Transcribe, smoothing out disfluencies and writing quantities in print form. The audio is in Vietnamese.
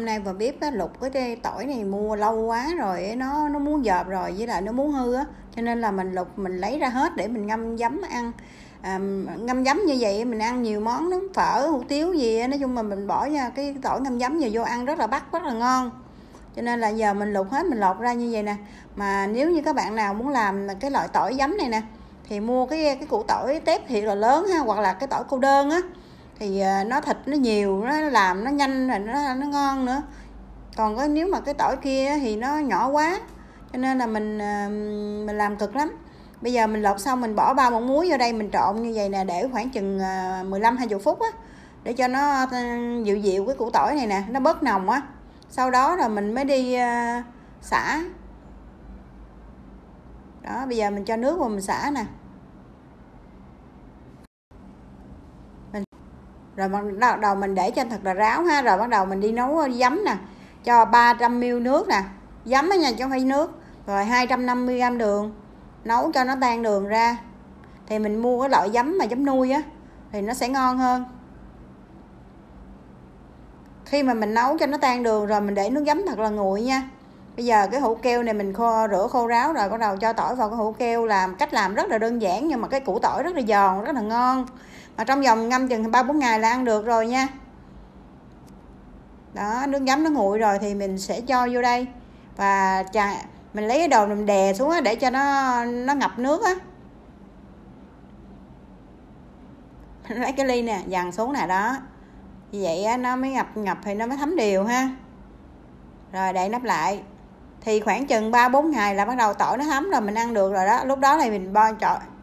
nay vào bếp á, lục cái tỏi này mua lâu quá rồi nó muốn dợp rồi, với lại nó muốn hư á, cho nên là mình lục mình lấy ra hết để mình ngâm giấm ăn. Ngâm giấm như vậy mình ăn nhiều món lắm, phở hủ tiếu gì á, nói chung mà mình bỏ ra cái tỏi ngâm giấm vào vô ăn rất là ngon. Cho nên là giờ mình lục hết, mình lọc ra như vậy nè. Mà nếu như các bạn nào muốn làm cái loại tỏi giấm này nè thì mua cái củ tỏi tép thiệt là lớn ha, hoặc là cái tỏi cô đơn á, thì nó thịt nó nhiều, nó làm nó nhanh rồi nó ngon nữa. Còn có nếu mà cái tỏi kia thì nó nhỏ quá, cho nên là mình làm cực lắm. Bây giờ mình lọc xong mình bỏ 3 muỗng muối vô đây, mình trộn như vậy nè, để khoảng chừng 15-20 phút á, để cho nó dịu dịu cái củ tỏi này nè, nó bớt nồng á. Sau đó là mình mới đi xả. Đó, bây giờ mình cho nước vào mình xả nè. Rồi bắt đầu mình để cho thật là ráo ha, rồi bắt đầu mình đi nấu giấm nè. Cho 300ml nước nè, giấm á nha chứ không phải nước. Rồi 250g đường, nấu cho nó tan đường ra. Thì mình mua cái loại giấm mà giấm nuôi á thì nó sẽ ngon hơn. Khi mà mình nấu cho nó tan đường rồi mình để nước giấm thật là nguội nha. Bây giờ cái hũ keo này mình rửa khô ráo rồi, bắt đầu cho tỏi vào cái hũ keo. Cách làm rất là đơn giản, nhưng mà cái củ tỏi rất là giòn, rất là ngon. Mà trong vòng ngâm chừng 3-4 ngày là ăn được rồi nha. Đó, nước giấm nó nguội rồi thì mình sẽ cho vô đây. Và mình lấy cái đồ mình đè xuống á, để cho nó ngập nước á. Lấy cái ly nè, dằn xuống nè, đó. Như vậy á, nó mới ngập thì nó mới thấm đều ha. Rồi đậy nắp lại. Thì khoảng chừng 3-4 ngày là bắt đầu tỏi nó thấm rồi, mình ăn được rồi đó. Lúc đó thì mình